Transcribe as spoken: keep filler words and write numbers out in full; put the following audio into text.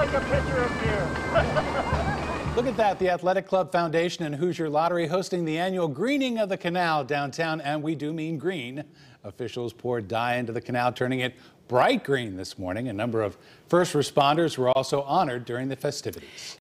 like a pitcher of beer. Look at that, the Athletic Club Foundation and Hoosier Lottery hosting the annual greening of the canal downtown, and we do mean green. Officials poured dye into the canal, turning it bright green this morning. A number of first responders were also honored during the festivities.